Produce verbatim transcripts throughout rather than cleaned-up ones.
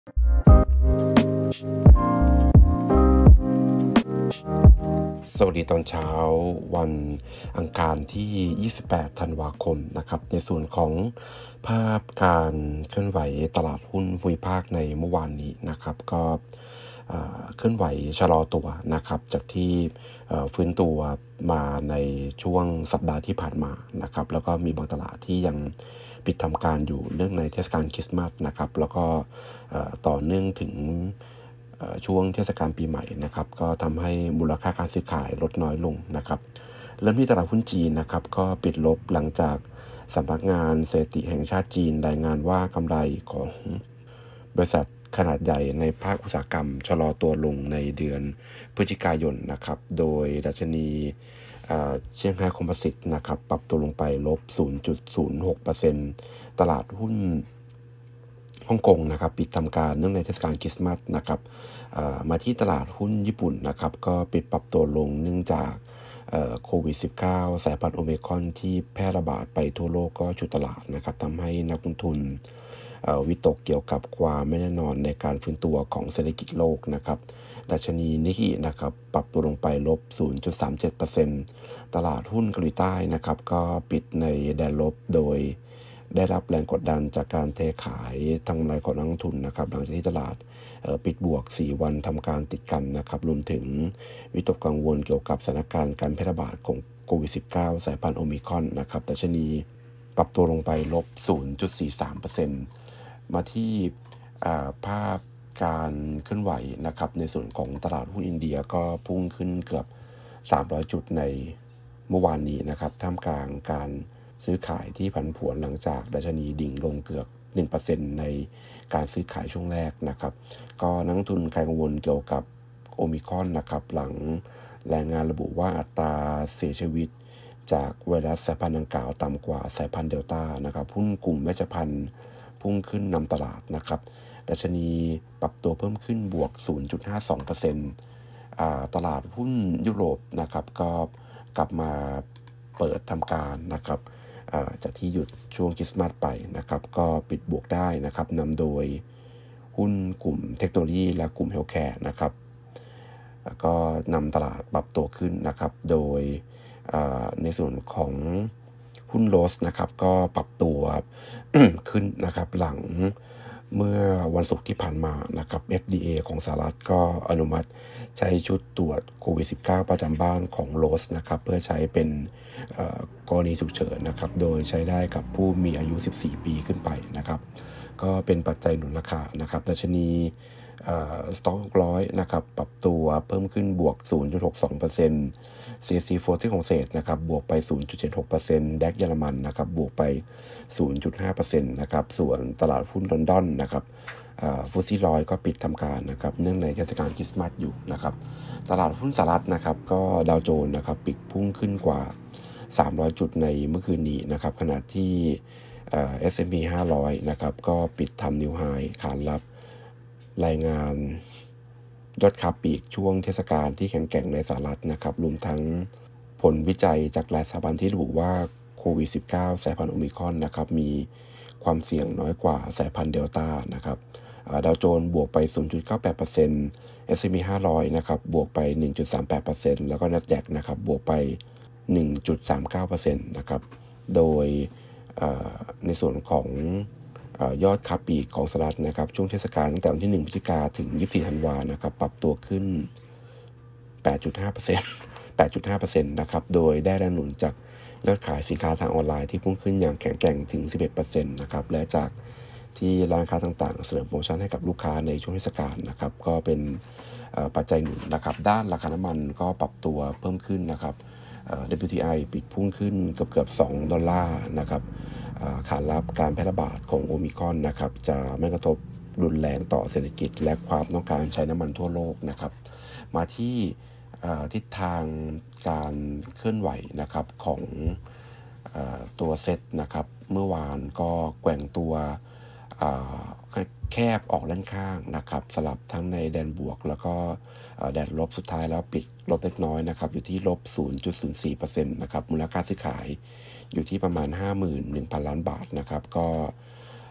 สวัสดีตอนเช้าวันอังคารที่ยี่สิบแปดธันวาคมนะครับในส่วนของภาพการเคลื่อนไหวตลาดหุ้นภูมิภาคในเมื่อวานนี้นะครับก็เคลื่อนไหวชะลอตัวนะครับจากที่ฟื้นตัวมาในช่วงสัปดาห์ที่ผ่านมานะครับแล้วก็มีบางตลาดที่ยังปิดทำการอยู่เนื่องในเทศกาลคริสต์มาสนะครับแล้วก็ต่อเนื่องถึงช่วงเทศกาลปีใหม่นะครับก็ทำให้มูลค่าการซื้อขายลดน้อยลงนะครับเริ่มที่ตลาดหุ้นจีนนะครับก็ปิดลบหลังจากสำนักงานสถิติแห่งชาติจีนรายงานว่ากำไรของบริษัทขนาดใหญ่ในภาคอุตสาหกรรมชะลอตัวลงในเดือนพฤศจิกายนนะครับโดยดัชนีเซี่ยงไฮ้คอมโพสิตนะครับปรับตัวลงไปลบ ศูนย์จุดศูนย์หกเปอร์เซ็นต์ ตลาดหุ้นฮ่องกงนะครับปิดทำการเนื่องในเทศกาลคริสต์มาสนะครับมาที่ตลาดหุ้นญี่ปุ่นนะครับก็ปิดปรับตัวลงเนื่องจากโควิด สิบเก้า สายพันธุ์โอมิครอนที่แพร่ระบาดไปทั่วโลกก็ฉุดตลาดนะครับทำให้นักลงทุนวิตกเกี่ยวกับความไม่แน่นอนในการฟื้นตัวของเศรษฐกิจโลกนะครับดัชนีนิกเกินะครับปรับตัวลงไปลบ ศูนย์จุดสามเจ็ดเปอร์เซ็นต์ ตลาดหุ้นเกาหลีใต้นะครับก็ปิดในแดนลบโดยได้รับแรงกดดันจากการเทขายทางในของนักลงทุนนะครับหลังจากที่ตลาดปิดบวกสี่วันทำการติดกันนะครับรวมถึงวิตกกังวลเกี่ยวกับสถานการณ์การแพร่ระบาดของโควิด สิบเก้า สายพันธุ์โอมิครอนนะครับดัชนีปรับตัวลงไปลบ ศูนย์จุดสี่สามเปอร์เซ็นต์ มาที่ภาพการเคลื่อนไหวนะครับในส่วนของตลาดหุ้นอินเดียก็พุ่งขึ้นเกือบสามร้อยจุดในเมื่อวานนี้นะครับท่ามกลางการซื้อขายที่ผันผวนหลังจากดัชนีดิ่งลงเกือบ หนึ่งเปอร์เซ็นต์ ในการซื้อขายช่วงแรกนะครับก็นักลงทุนกังวลเกี่ยวกับโอมิครอนนะครับหลังรายงานระบุว่าอัตราเสียชีวิตจากไวรัสสายพันธุ์ดังกล่าวต่ำกว่าสายพันธุ์เดลต้านะครับหุ้นกลุ่มเวชภัณฑ์พุ่งขึ้นนำตลาดนะครับดัชนีปรับตัวเพิ่มขึ้นบวก ศูนย์จุดห้าสองเปอร์เซ็นต์ อ่าตลาดหุ้นยุโรปนะครับก็กลับมาเปิดทำการนะครับจากที่หยุดช่วงคริสต์มาสไปนะครับก็ปิดบวกได้นะครับนำโดยหุ้นกลุ่มเทคโนโลยีและกลุ่มเฮลท์แคร์นะครับก็นำตลาดปรับตัวขึ้นนะครับโดยในส่วนของหุ้นโรสนะครับก็ปรับตัว ขึ้นนะครับหลังเมื่อวันศุกร์ที่ผ่านมานะครับ เอฟ ดี เอ ของสหรัฐก็อนุมัติใช้ชุดตรวจโควิด สิบเก้า ประจำบ้านของโรสนะครับเพื่อใช้เป็นกรณีฉุกเฉินนะครับโดยใช้ได้กับผู้มีอายุสิบสี่ปีขึ้นไปนะครับก็เป็นปัจจัยหนุนราคานะครับดัชนีสต็อกหกร้อยนะครับปรับตัวเพิ่มขึ้นบวก ศูนย์จุดหกสองเปอร์เซ็นต์ ซี เอส ซี สี่สิบของเศษนะครับบวกไป ศูนย์จุดเจ็ดหกเปอร์เซ็นต์ แดกเยอรมันนะครับบวกไป ศูนย์จุดห้าเปอร์เซ็นต์ นะครับส่วนตลาดหุ้นลอนดอนนะครับฟุตซี่ร้อยก็ปิดทำการนะครับเนื่องในเทศกาลคริสต์มาสอยู่นะครับตลาดหุ้นสหรัฐนะครับก็ดาวโจนส์นะครับปิดพุ่งขึ้นกว่าสามร้อยจุดในเมื่อคืนนี้นะครับขณะที่เอ่อ เอส แอนด์ พี ห้าร้อยนะครับก็ปิดทำนิวไฮขานรับรายงานยอดค้าปลีกช่วงเทศกาลที่แข็งแกร่งในสหรัฐนะครับรวมทั้งผลวิจัยจากหลายสถาบันที่ระบุว่าโควิด สิบเก้า สายพันธุ์โอมิครอนนะครับมีความเสี่ยงน้อยกว่าสายพันธุ์เดลต้านะครับดาวโจนส์บวกไป ศูนย์จุดเก้าแปดเปอร์เซ็นต์ เอส แอนด์ พี ห้าร้อยนะครับบวกไป หนึ่งจุดสามแปดเปอร์เซ็นต์ แล้วก็ NASDAQ นะครับบวกไป หนึ่งจุดสามเก้าเปอร์เซ็นต์ นะครับโดยในส่วนของยอดค้าปลีกของสหรัฐนะครับช่วงเทศกาลตั้งแต่วันที่หนึ่งพฤศจิกายนถึงยี่สิบสี่ธันวาคมนะครับปรับตัวขึ้น แปดจุดห้าเปอร์เซ็นต์ แปดจุดห้าเปอร์เซ็นต์ นะครับโดยได้แรงหนุนจากยอดขายสินค้าทางออนไลน์ที่พุ่งขึ้นอย่างแข็งแกร่งถึง สิบเอ็ดเปอร์เซ็นต์ นะครับและจากที่ร้านค้าต่างๆเสนอโปรโมชั่นให้กับลูกค้าในช่วงเทศกาลนะครับก็เป็นปัจจัยหนุนนะครับด้านราคาน้ำมันก็ปรับตัวเพิ่มขึ้นนะครับ ดับเบิลยู ที ไอ ปิดพุ่งขึ้นเกือบเกือบสองดอลลาร์นะครับขานรับการแพร่ระบาดของโอมิครอนนะครับจะไม่กระทบรุนแรงต่อเศรษฐกิจและความต้องการใช้น้ำมันทั่วโลกนะครับมาที่ทิศทางการเคลื่อนไหวนะครับของตัวเซ็ตนะครับเมื่อวานก็แกว่งตัวแคบออกด้านข้างนะครับสลับทั้งในแดนบวกแล้วก็แดนลบสุดท้ายแล้วปิดลบเล็กน้อยนะครับอยู่ที่ลบ ศูนย์จุดศูนย์สี่เปอร์เซ็นต์ นะครับมูลค่าซื้อขายอยู่ที่ประมาณ ห้าหมื่นหนึ่งพัน ล้านบาทนะครับก็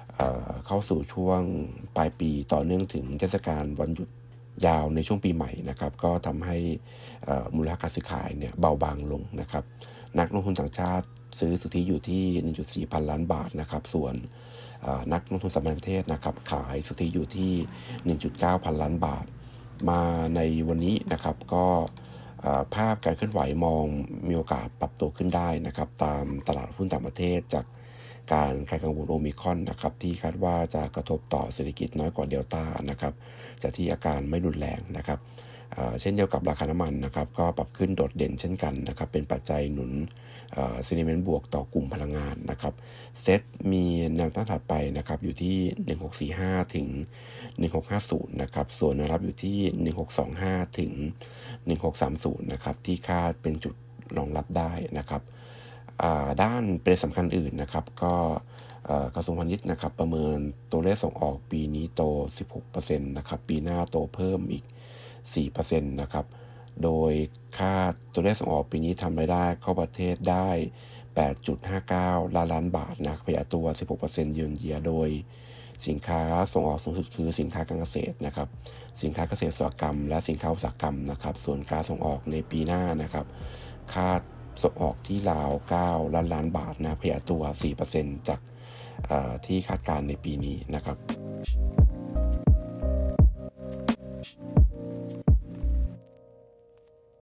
เข้าสู่ช่วงปลายปีต่อเนื่องถึงเทศกาลวันหยุดยาวในช่วงปีใหม่นะครับก็ทำให้มูลค่าการซื้อขายเนี่ยเบาบางลงนะครับนักลงทุนต่างชาติซื้อสุทธิอยู่ที่ หนึ่งจุดสี่ พันล้านบาทนะครับส่วนนักลงทุนสถาบันประเทศนะครับขายสุทธิอยู่ที่ หนึ่งจุดเก้า พันล้านบาทมาในวันนี้นะครับก็ภาพการเคลื่อนไหวมองมีโอกาสปรับตัวขึ้นได้นะครับตามตลาดหุ้นต่างประเทศจากการคลายกังวลโอมิครอนนะครับที่คาดว่าจะกระทบต่อเศรษฐกิจน้อยกว่าเดลต้านะครับจากที่อาการไม่รุนแรงนะครับเช่นเดียวกับราคาน้ำมันนะครับก็ปรับขึ้นโดดเด่นเช่นกันนะครับเป็นปัจจัยหนุนเซนิเมนต์บวกต่อกลุ่มพลังงานนะครับเซตมีแนวต้านถัดไปนะครับอยู่ที่หนึ่งพันหกร้อยสี่สิบห้าถึงหนึ่งพันหกร้อยห้าสิบนะครับส่วนแนวรับอยู่ที่หนึ่งพันหกร้อยยี่สิบห้าถึงหนึ่งพันหกร้อยสามสิบนะครับที่คาดเป็นจุดรองรับได้นะครับด้านประเด็นสำคัญอื่นนะครับก็กระทรวงพาณิชย์นะครับประเมินตัวเลขส่งออกปีนี้โต สิบหกเปอร์เซ็นต์ นะครับปีหน้าโตเพิ่มอีก สี่เปอร์เซ็นต์ นะครับโดยคาดตัวเลขส่งออกปีนี้ทำรายได้เข้าประเทศได้ แปดจุดห้าเก้า ล้านล้านบาทนะขยายตัว สิบหกเปอร์เซ็นต์ เยือนเยียโดยสินค้าส่งออกสูงสุดคือสินค้าการเกษตรนะครับสินค้าเกษตรอุตสาหกรรมและสินค้าอุตสาหกรรมนะครับส่วนการส่งออกในปีหน้านะครับคาดส่งออกที่ราวเก้าล้านล้านบาทนะขยายตัว สี่เปอร์เซ็นต์ จากที่คาดการณ์ในปีนี้นะครับ